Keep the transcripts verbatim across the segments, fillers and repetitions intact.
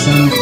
Santo.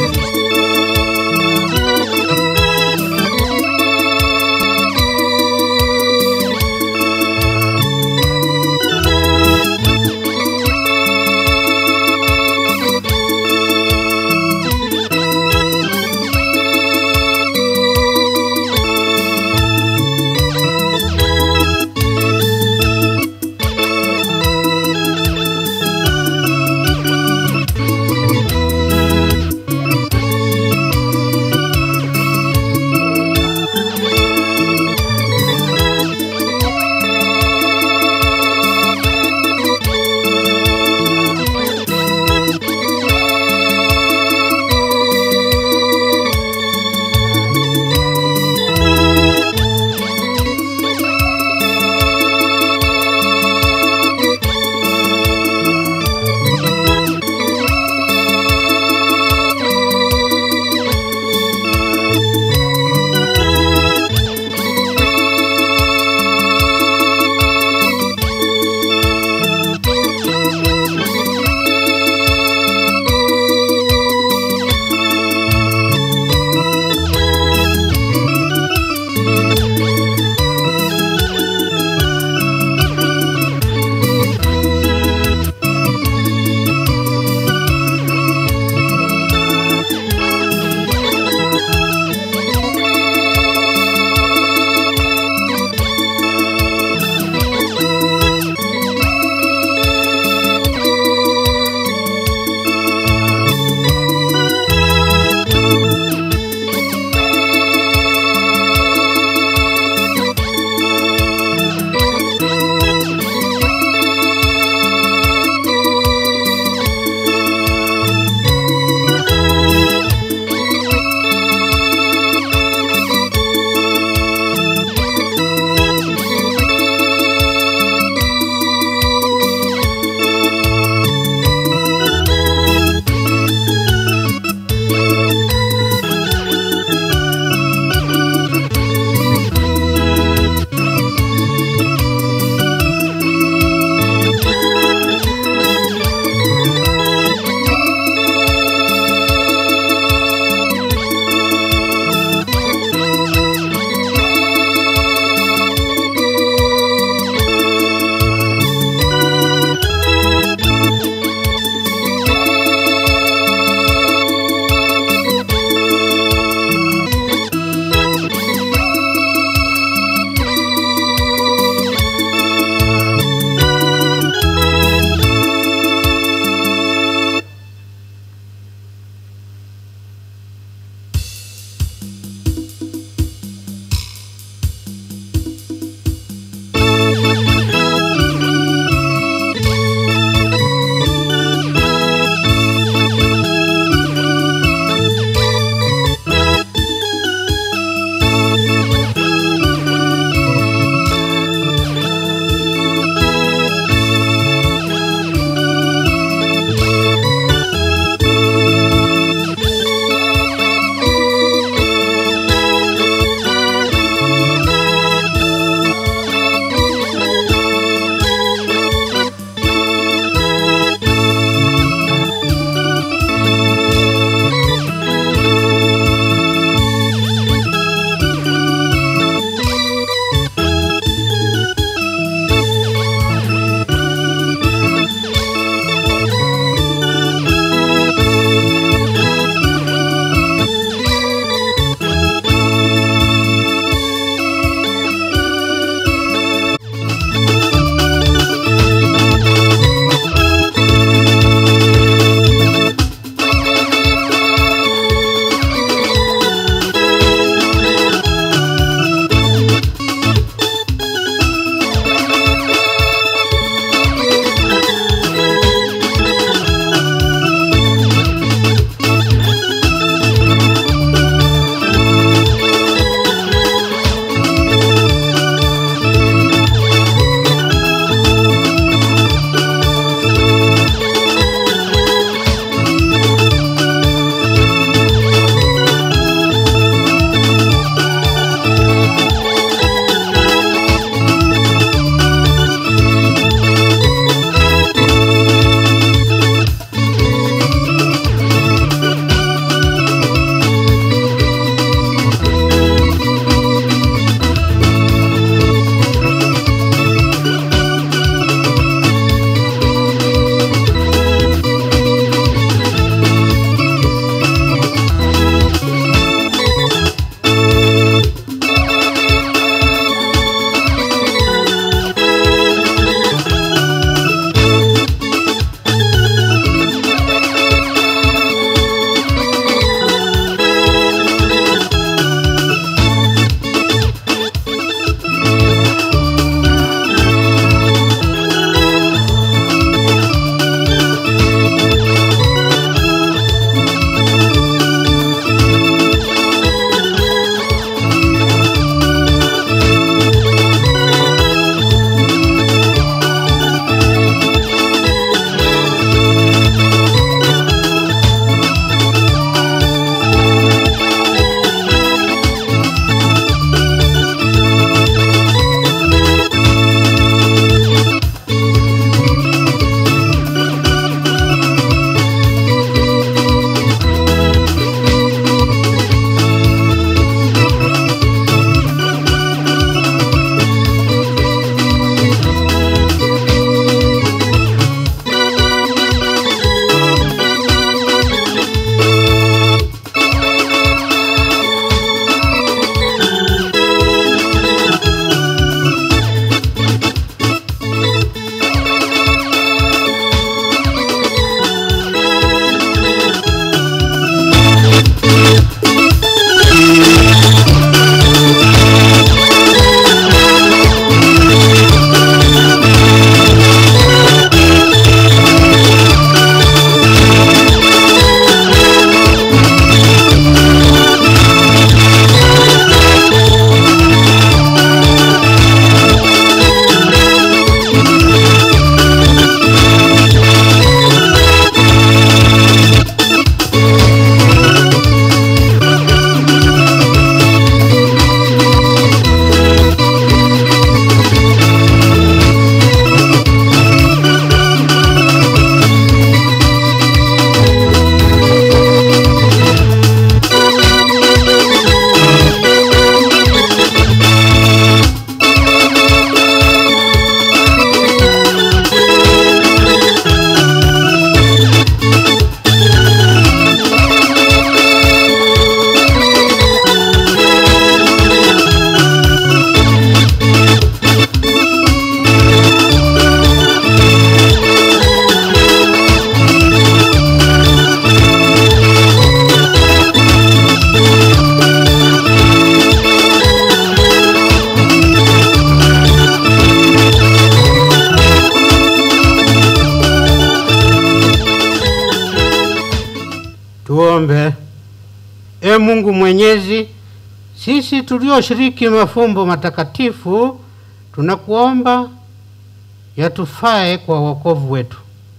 Tuombe. E Mungu Mwenyezi, sisi tulioshiriki mafumbo matakatifu tunakuomba yatufae kwa wokovu wetu.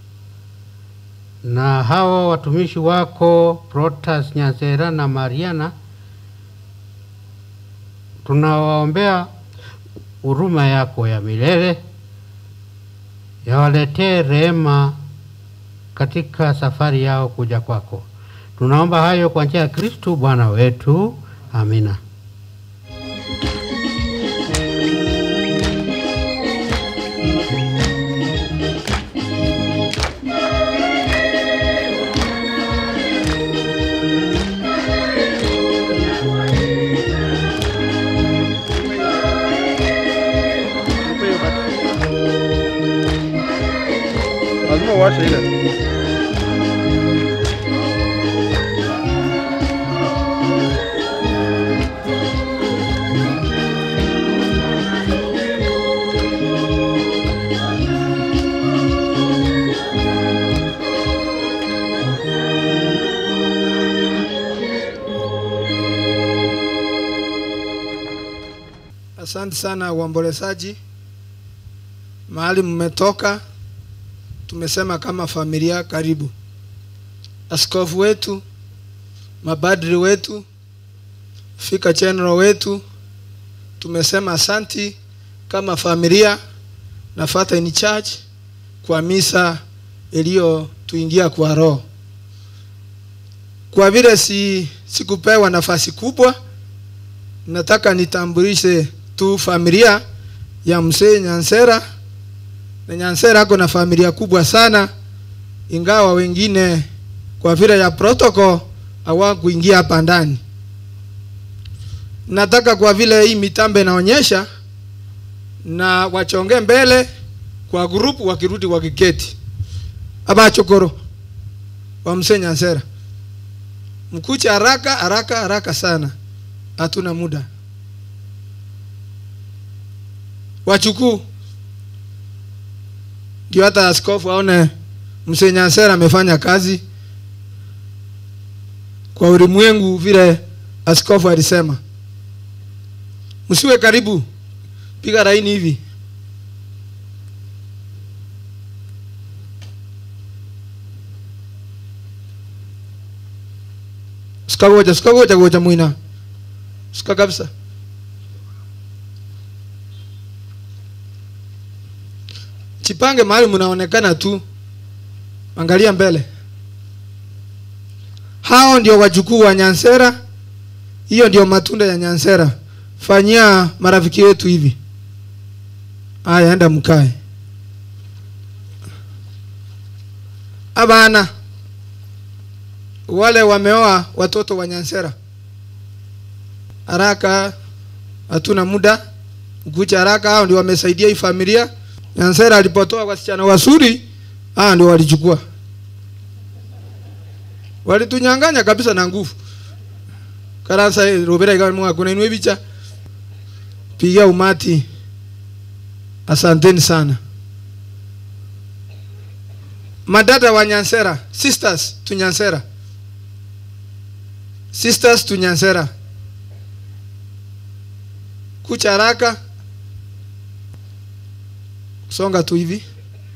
Na hawa watumishi wako Protas Nyansera na Mariana, tunawaombea huruma yako ya milele, yawaletee rehema katika safari yao kuja kwako. Tunaomba hayo kwa njia ya Kristo Bwana wetu. Amina. Lazima washe ile. Asante sana waombolezaji. Mahali mmetoka tumesema kama familia karibu. Askofu wetu, mabadri wetu, fika general wetu, tumesema asanti kama familia na Father in Church kwa misa iliyo tuingia kwa roho. Kwa vile si sikupewa nafasi kubwa, nataka nitambulishe tu familia ya Mzee Nyansera. Na Nyansera ako na familia kubwa sana, ingawa wengine kwa vile ya protocol hawakuingia hapa ndani. Nataka kwa vile hii mitambo inaonyesha na wachonge mbele kwa grupu wakirudi wakiketi. Aba chokoro wa Mzee Nyansera. Mkuche haraka haraka haraka sana. Hatuna muda. Wachukuu ndio hata askofu aone Mzee Nyansera amefanya kazi kwa ulimwengu vile askofu alisema. Msiwe karibu, piga laini hivi. Sikagoja, sikagoja goja muina. Sika kabisa. Chipange mahali mnaonekana tu. Angalia mbele. Hao ndio wajukuu wa Nyansera. Hiyo ndio matunda ya Nyansera. Fanyia marafiki wetu hivi. Aya, enda mkae. Abana wale wameoa watoto wa Nyansera. Haraka, hatuna muda. Kuja haraka, hao ndio wamesaidia hii familia. Nyansera alipotoa wasichana wazuri, hao ndio walichukua. Walitunyanganya kabisa na nguvu. Karasa Robera ikawa mwa kuna inwe bicha. Piga umati. Asanteni sana. Madada wa Nyansera, sisters tu Nyansera. Sisters tu Nyansera. Kucha haraka. Songa tu hivi.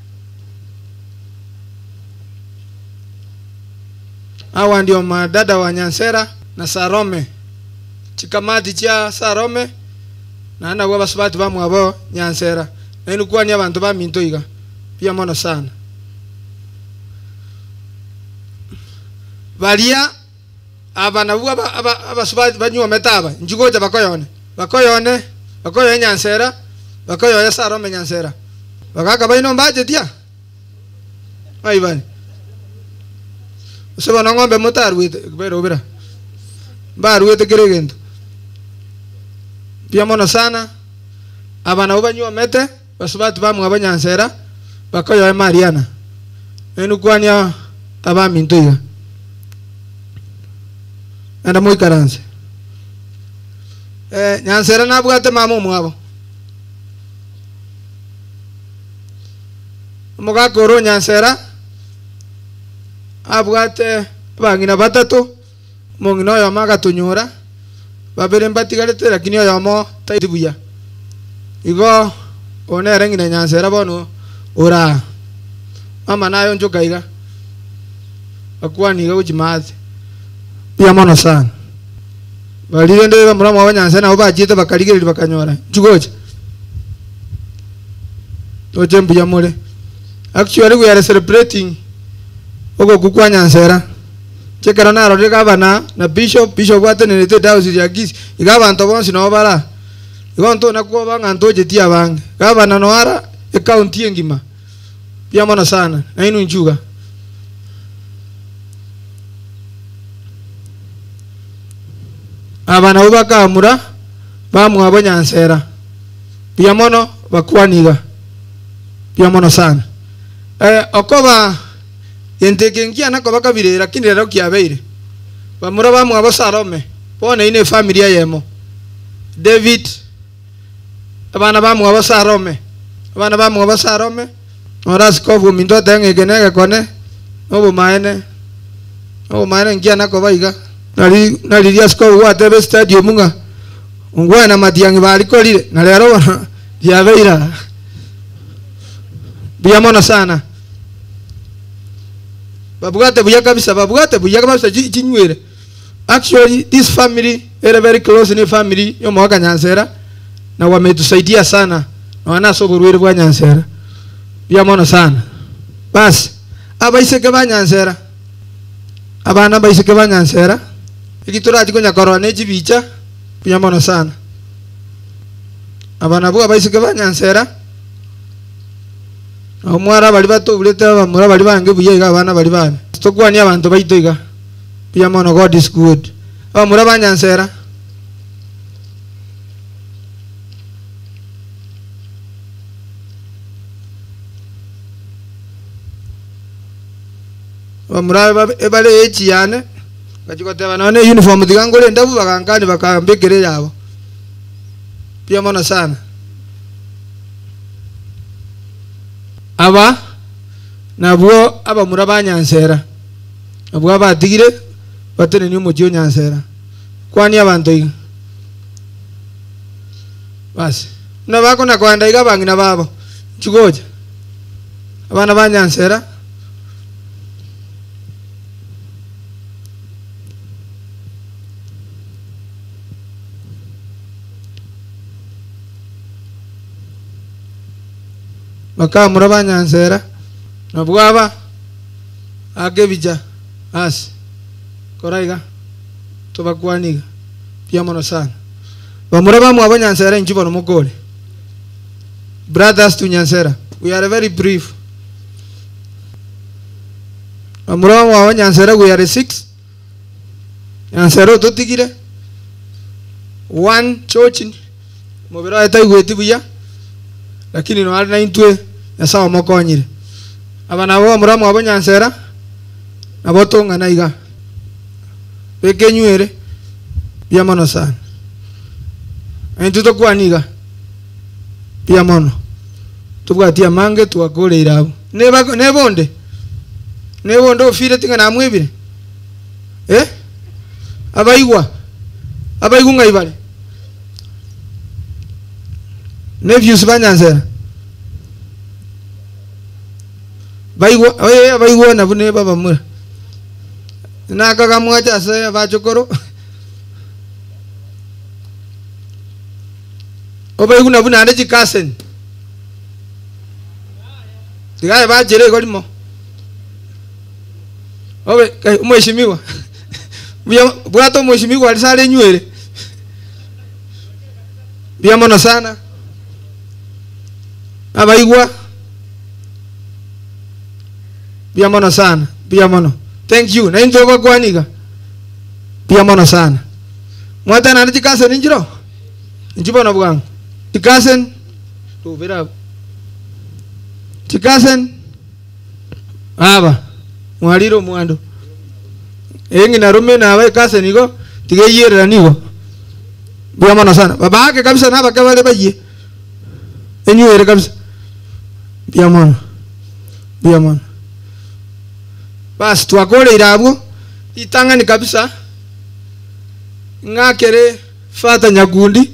Hawa ndio madada wa Nyansera na Sarome. Chikamati cha Sarome na ana kwa basabati ba mwabo Nyansera. Na ilikuwa ni abantu ba mintoiga. Pia mono sana. Valia abana buwa aba abasabati banywa metaba. Njugoja bakoyone. Bakoyone, bakoyone Nyansera, bakoyone Sarome Nyansera. Wakaka baino mbaje dia. Ai bani. Usaba na ngombe motaru wete bero bera. Baru wete geregendo. Pia mono sana. Abana ubanywa mete, basubatu bamu abanyansera, bakoyo Mariana. Enu kwanya abami ntoya. Anda moi karanse. Eh Nyansera nabwate mamu mwabo. Muga koro Nyansera abwate bangina batatu mongino yo maga tunyura babere mbatigarete lakini yo mo taitibuya igo one rengina nyansera bono ora mama nayo njoka iga akwani iga ujimazi pia mono sana balire ndio bamura mwa nyansera oba jite bakaligere bakanyora njugoje oje mbuya mole actually we are celebrating ogo kukwa nyansera chekera na rode gavana na bishop bishop watenete dawsi ya gisi igaba nto bonsi no bara igonto na kuba banga ntoje tia bange gavana no ara e county engima pia mona sana na inu njuga abana ubaka amura bamu abanyansera pia mono bakwaniga pia mono sana eh okoba yentekengia nako bakabire lakini rero kiabeire bamura bamu abasarome pone ine familia yemo David abana bamu abasarome abana bamu abasarome oraskovu mindo tenge genege kone obo maene obo maene ngia nako baiga nali nali dia skovu watebe stadium munga ungwana matiangi bali kolire na rero kiabeira biamona sana babugate buya kabisa babugate buya kabisa jinywere actually this family era very close ni family yo mwaka nyansera na wametusaidia sana na wanaso burwere bwa nyansera biamona sana basi abaiseke ba nyansera abana baiseke ba nyansera ikitura tiko nyakorone jibicha biamona sana abana bwa baiseke ba nyansera omwara bali bato bulete bamura bali bange buyiga abana bali bana stokwani abantu baitoiga pia mono God is good abamura banyansera bamura ebale echi yane kachikote banone uniform digangole ndabu bakankani bakambekere yabo pia mono sana aba nabwo aba muraba nyansera abwo abatigire batene ni umujyo nyansera kwani abantu iga basi nabako nakwanda iga bangina babo chugoja abana banyansera baka muraba nyansera nabwaba agebija as koraiga tobakwaniga pia mono sana bamuraba mu abanyansera injibo no mugole brothers to nyansera we are very brief bamuraba mu abanyansera we are six nyansera totigire one church mubira etaiweti buya lakini no ari naintwe yasawa mokonyire abana bo muramu abanyansera abotonga naiga bekenywere bya mono sana aintu tokwaniga bya mono tubwatia mange tuakole irabo neba nebonde nebonde ofire tinga namwebire eh abaigwa abaigunga ibale nephews banyansera baigwa oye baigwa na bune baba mura na kaka mwacha se bachokoro obaigwa na bune ande cousin tigaye bajere golimo obe mheshimiwa bwato mheshimiwa alisale nywele bia mono sana abaigwa bia mono sana bia mono thank you na injo bagwaniga bia mono sana mwata na ndikase ninjiro injibo na bwangu tikasen to vera tikasen aba mwaliro mwando engi na rume na awe kasen nigo tigeyera nigo bia mono sana baba yake kabisa na baka wale baye enywere kabisa bia mono bia mono basi tuakole irabo itangani kabisa ngakere fata nyagundi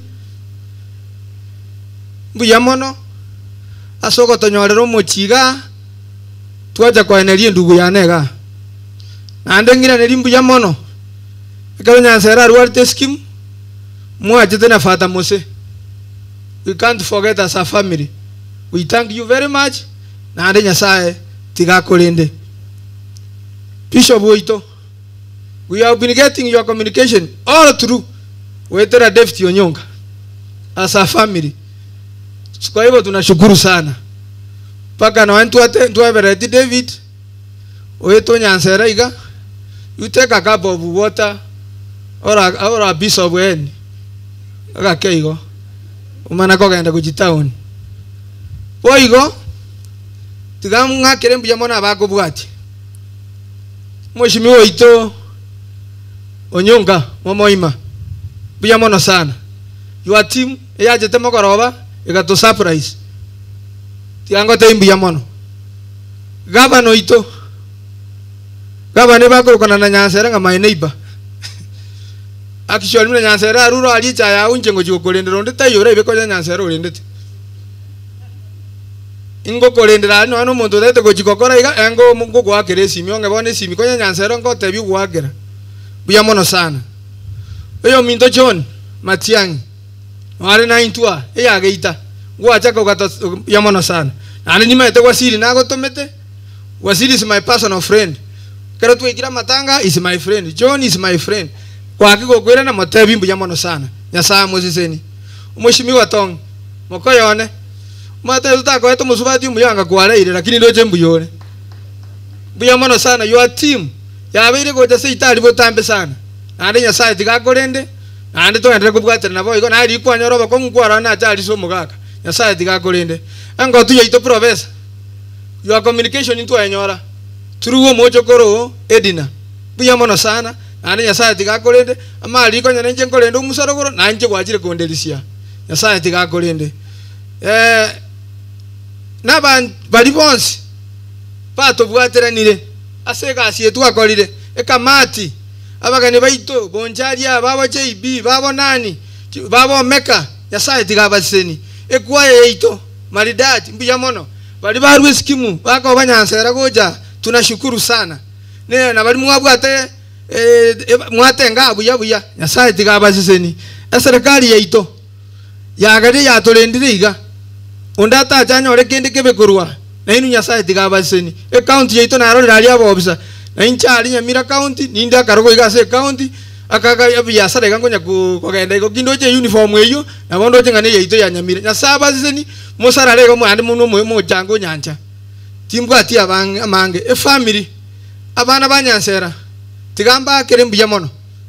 mbuya mono asoko tonyorero mochiga twaja kwa enerie ndugu yanega nande ngira neri mbuya mono ekaro nyansera ruarte scheme mwaje tena fata mose. We can't forget as a family. We thank you very much. Nande nyasaye tiga kolende. Bishop Woito, we have been getting your communication all through. Wetera Deputy Onyonga as a family. Kwa hivyo tunashukuru sana. Paka na wantu ate tuabereti David. Weto nyansera iga. You take a cup of water or a, or a piece of wine. Aga keigo. Umana ko genda kujitaoni. Oigo. Tigamu ngakere mbuya mona bako bwati. Mheshimiwa Ito Onyonga Momoima. Buya mono sana. Your team eyaje temo koroba egato surprise. Tiango te imbuya mono. Gavano Ito. Gavano bako kona na nyansera nga my neighbor. Actually mna nyansera ruro alicha ya unje ngo jikolendero ndeta yore beko nyansera urendete. Ingo kolendera no ano muntu dete ko jikokora iga engo mungu kwa keresi mionge bone simi ko nyansera ngo tebi gwagera. Buya mono sana. Eyo minto John Matiangi. Wale na intua eya geita. Gwacha ko gato ya mono sana. Ani ni mete Wasili na go tomete. Wasili is my personal friend. Kero tu ikira matanga is my friend. John is my friend. Kwa kiko kwera na matebi buya mono sana. Nyasaa moziseni. Mheshimiwa Tong. Moko yone. Mata tuta ko eto musubati muyanga kwale ile lakini ndo jembu yone. Buya mono sana your team. Ya bire ko tase itali botambe sana. Ande nyasaye tigakorende. Ande to ende kubwatira nabo iko na ari kwanyoroba ko ngwara na atali so mugaka. Nyasaye tigakorende. Ango tu yaito professor. Your communication into enyora. Through mojo koro Edina. Buya mono sana. Ande nyasaye tigakorende. Amali ko nyanenje nkolende umusaro koro nanje kwajire kondelisia. Nyasaye tigakorende. Eh Naban bali bonsi. Pato bwatira nire. Aseka asietu akolire. Ekamati. Abagane baito bonjaria babo J B babo nani babo Meka Nyasaye tigabaseni ekwaye yeito maridati mbuya mono bali barwe skimu bako banyansera goja tunashukuru sana ne na bali mwabwate eh mwatenga buya buya Nyasaye tigabaseni eserikali yeito yagade yatolendire iga ondata chanyore kende kebekurwa na inu Nyasaye tigabaseni e county yeito na roli ali abo obisa na inchali Nyamira county ninda karogo igase county akaga yabiasara gangonya ku kogenda iko kindoje uniform eyo na bondo jengane yeito ya Nyamira nyasaba zeni musara lego mu andi muno mu jango nyanja timbu ati abang amange e family abana banyansera tigamba kere mbuya mono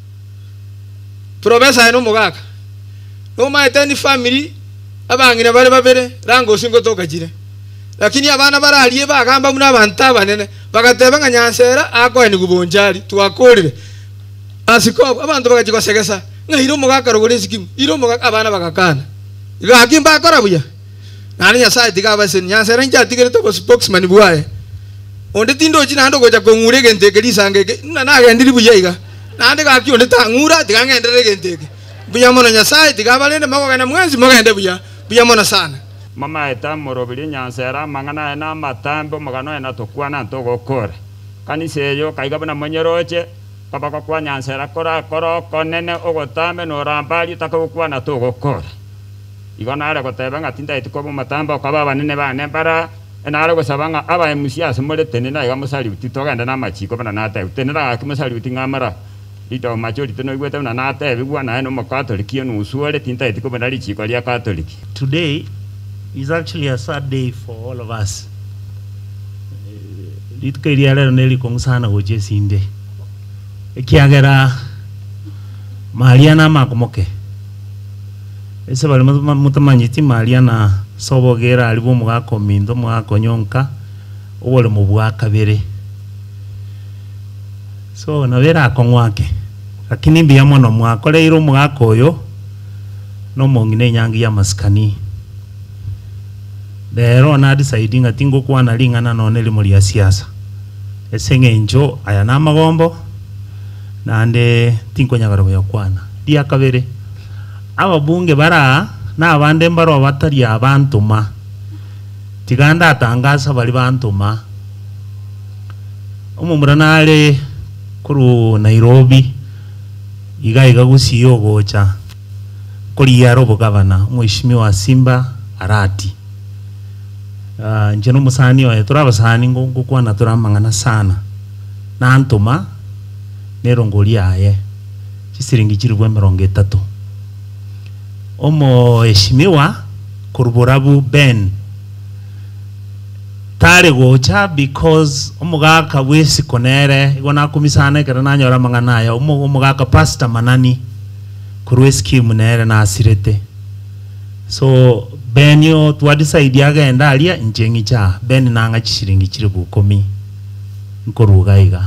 professor eno mugaka no maiteni family abangina bale babere rango singo toka jire lakini abana baraliye bagamba muna banta banene bagateba nga nyansera ako ni kubonjali twakolire asiko abantu bagajikosegesa nga hiro mugaka rogore sikimu hiro mugaka abana bagakana igakimba akora buya nani Nyasaye tigabase nyansera nja tigere to spokesman buaye onde tindo jina ndo goja kongure genteke lisangeke na nagendiri buya iga nande gaki onde tangura tigangendere genteke buya mono Nyasaye tigabalende magogana mwenzi mogende buya buya mono sana. Mama eta morobili nyansera mangana ena matambo magano ena tokwana ntogokora kanise yo kaigabana monyeroche kabako kwa nyansera kora koro konene ogotambe no rambali takokwana togokora igona ara gotebanga tinda itikobo matambo kaba banene bane bara ena ara gosabanga aba emusia semole tenena iga musali utitogenda na machiko bana nata utenera akimusali utingamara ito majority teno igwete na nata ebigwa na eno makatoliki no usuole tinda itikobo na lichiko lia katoliki. Today is actually a sad day for all of us. Litkairia lero neli kongsana goje sinde. Ekiagera Mariana makomoke. Ese bali mutamanyiti Mariana sobogera alibo mugako mindo mugako nyonka obole mubwa kabere. So nabera akongwake. Lakini mbiya mono mwakole iro mugako oyo no mongine nyangi ya maskani. Lero na deciding atingo kwana lingana none limuli ya siasa. Esenge njo aya na magombo nande tinkonyagara yakwana dia kabere ababunge bara na abande mbaro batari abantuma tiganda atangasa bali bantuma umumuranale kuru Nairobi iga iga gusiyo gocha kuri yarobo gavana mwishimiwa Simba Arati uh, njeno musani wa turabasani ngo kwana turamangana sana na antuma nerongoli aye chisiringi chiribwe mirongo itatu omo eshimiwa kuruburabu Ben tare gocha because omugaka wesi konere igona kumisana kera nanyora mangana ya omugaka pastor manani kurweski munere na asirete so benyo twadecide agenda alia njengi cha Ben nanga chishiringi chiribu komi nkorugaiga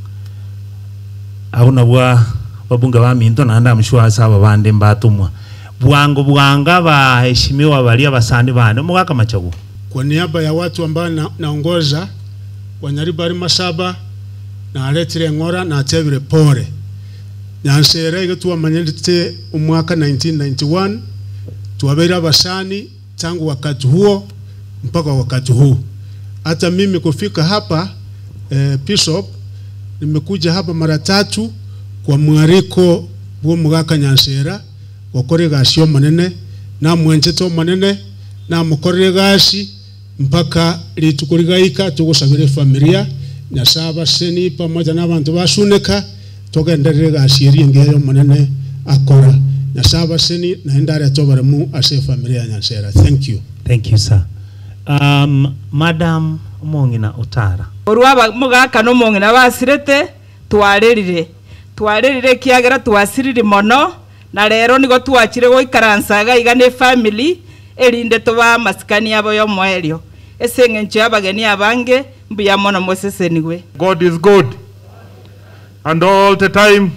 abuna bwa babunga ba minto nanda mshwa saba bande mbatumwa bwango bwanga ba heshimiwa bali abasandi bande mugaka machagu. Kwa niaba ya watu ambao na, naongoza Wanyaribari Masaba na Aletire Ngora na Atebire Pore nyansere igo tuwamanyete umwaka nineteen ninety-one tuwabera abasani tangu wakati huo mpaka wakati huu. Hata mimi kufika hapa eh, Bishop nimekuja hapa mara tatu kwa mwariko bwo mugaka nyansera wakore gasyo manene na mwenjeto manene na mukore gashi mpaka litukurigaika tugusabire familia nyasaba seni pamoja n'abantu basuneka togenderere gashiri ngeyo manene akora nyasaba seni naendare tobaremu ase familia nyansera. Thank you. Thank you sir. Um, Madam Mongina Otara orwaba mugaka no Mongina basirete twarerire twarerire kiagera twasirire mono na rero nigo twachire goikaransaga igane family erinde toba maskani abo yo moelio esenge nche abageni abange mbuya mono moseseniwe. God is good and all the time.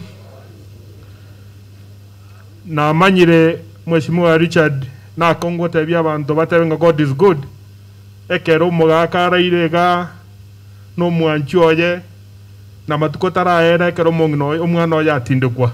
Na manyire Mheshimiwa Richard na Kongo tabia abantu batebenga God is good ekero mugaka rairega no mwanchoye na matukotara era ekero mongno omwana oya tindekwa.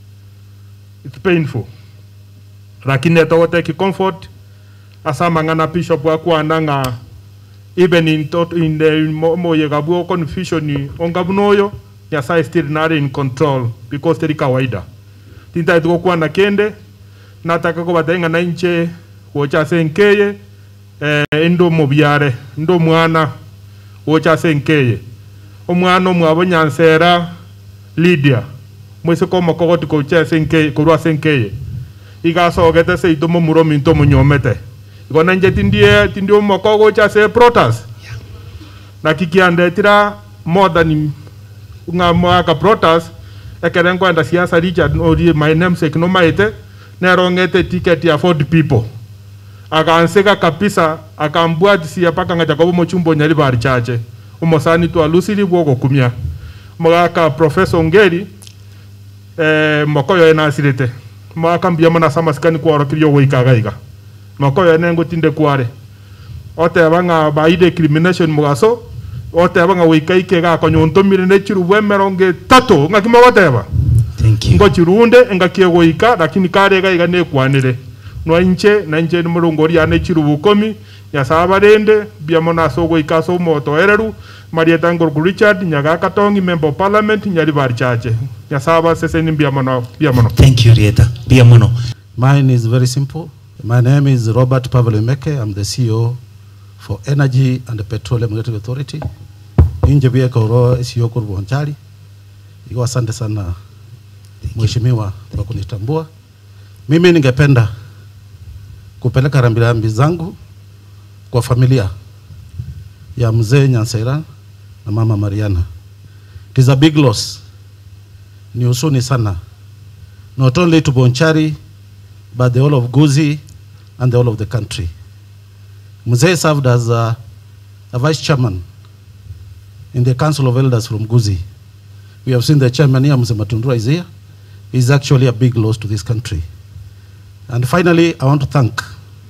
It's painful. Lakini etogote ki comfort asama ngana bishop wa kuandanga even in tot in the moye gabu confusion ongabunoyo ya sai still not in control because teri kawaida tinta ito kwa na kende nataka ko batenga na inche wocha senkeye eh endo mobiare ndo mwana wocha senkeye omwana mwabonyansera Lydia mwese ko makogoti ko cha senkeye ko rwa senkeye igaso gete se itomo muro minto munyomete igona nje tindie tindio mokogo cha se protas na kikiande tira more than nga mwaka protas ekeren kwenda siasa Richard ori my namesake no maite na rongete ticket ya forty people akanseka kapisa akambwatisia paka ngaja kwa mochumbo Nyaribari chache umosani tu alusiri bwogo kumya mwaka Professor Ngeri eh mokoyo ena asirete mwaka mbia mana samaskani kwa rokirio woikagaiga mokoyo nengo tinde kware ote banga ba discrimination mugaso ote banga woikaike ga konyonto mirene chiru bwemeronge tato ngakimo whatever. Thank you. Ngo chirunde ngakie woika lakini kare ga igane kwanire no inche na inche ni mulungori ane chiru bukomi ya sabarende bia mona so woika so moto ereru Marieta Ngorgu Richard nyaga katongi member parliament Nyaribari chache ya saba sese ni bia mona bia mono. Thank you Rieta bia mono. Mine is very simple. My name is Robert Pavlemeke. I'm the C E O for Energy and Petroleum Regulatory Authority. Inje bia koro C E O kurbu Bonchari. Iko asante sana mheshimiwa kwa kunitambua. Mimi ningependa kupeleka rambirambi zangu kwa familia ya mzee Nyansera na mama Mariana. It is a big loss. Ni usuni sana. Not only to Bonchari but the whole of Guzi and the whole of the country. Mzee served as a, a vice chairman in the Council of Elders from Guzi. We have seen the chairman here, Mzee Matundura is here. He's actually a big loss to this country. And finally, I want to thank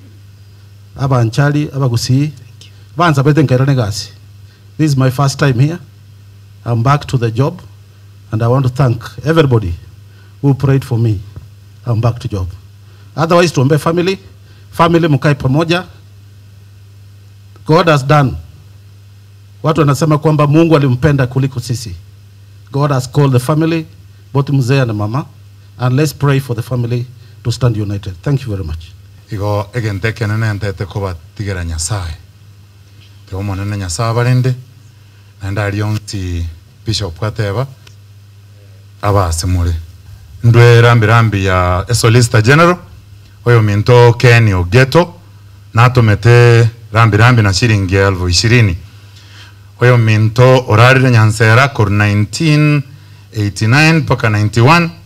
Aba Anchali, Aba Gusi. This is my first time here. I'm back to the job. And I want to thank everybody who prayed for me. I'm back to job. Otherwise, tuombe family. Family mkae pamoja. God has done. Watu wanasema kwamba Mungu alimpenda kuliko sisi. God has called the family, both mzee and mama. And let's pray for the family to stand united. Thank you very much. Igo egente kenene ntete kuba tigera Nyasaye. Teo monene Nyasaye barende. Nanda alionti Bishop Kateba. Aba semure. Ndwe rambi rambi ya Solicitor General. Oyo minto Kenny Ogeto. Nato mete rambi rambi na shilingi elfu ishirini. Oyo minto orari Nyansera kor nineteen eighty-nine paka ninety-one.